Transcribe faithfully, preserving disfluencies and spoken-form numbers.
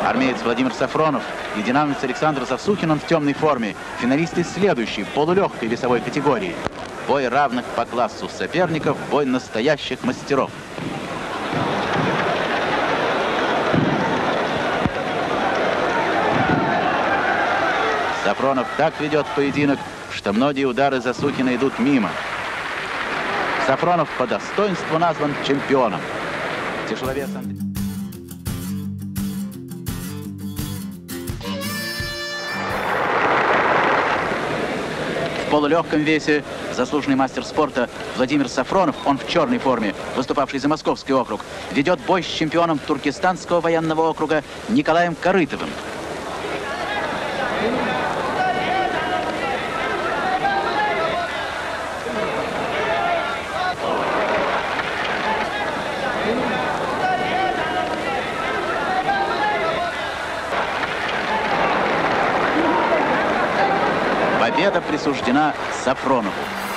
Армеец Владимир Сафронов и динамовец Александр Засухин, он в темной форме. Финалисты следующей, полулегкой весовой категории. Бой равных по классу соперников, бой настоящих мастеров. Сафронов так ведет поединок, что многие удары Засухина идут мимо. Сафронов по достоинству назван чемпионом. Тяжеловес Андрей. В полулегком весе заслуженный мастер спорта Владимир Сафронов, он в черной форме, выступавший за Московский округ, ведет бой с чемпионом Туркестанского военного округа Николаем Корытовым. Победа присуждена Сафронову.